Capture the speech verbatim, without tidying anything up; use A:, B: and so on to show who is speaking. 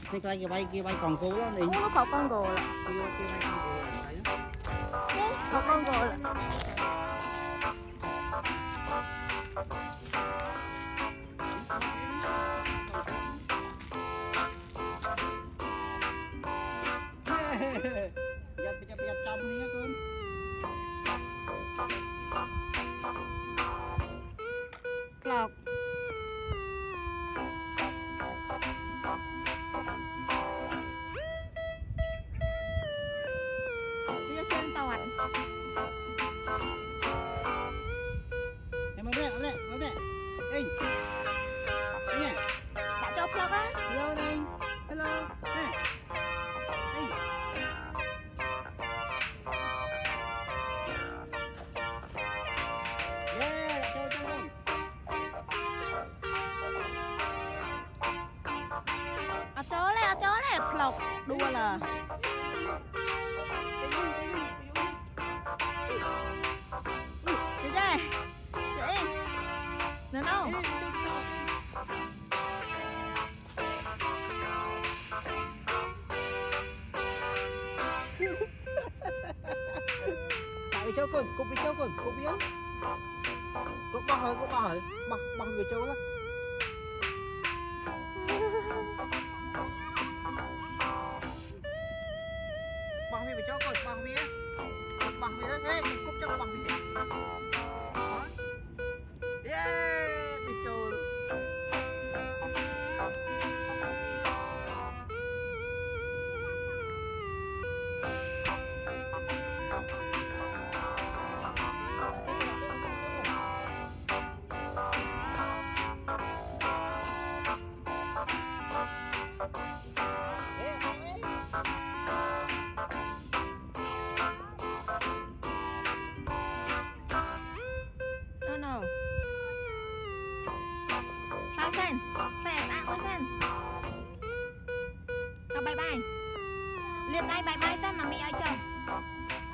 A: นี่ใครกี่ใบกี่ใบของกูđó đi.
B: Nó có con gồ là.
A: Kia kiaใบของกูlà phải đó.
B: Có con gồ là.
A: Giật bây giờ bây giờ trong đi con.
B: Lọc. Đưa trên tàu ảnh.
A: Em mau đây, đây, mau đây. Ê. Nè.
B: Đã cho plug á.
A: Hello đây. Hello. Nè. Ê. Yeah, cho cho luôn.
B: Ở chỗ này, ở chỗ này plug đua là. Đi đây. Đi. Nữa đâu?
A: Tại cho con, cục bị cho con, cục bị á. Có bao hơi, có bao hơi, bao bao người châu đó. Bao người cho con, bao người á. Bao người đó, ê, cục cho bao người. Yeah, bị châu.
B: No no. Sao sen? Phè ta ơi sen. Nào bye bye. Liệt đây bye bye sen mà mẹ ơi chồng.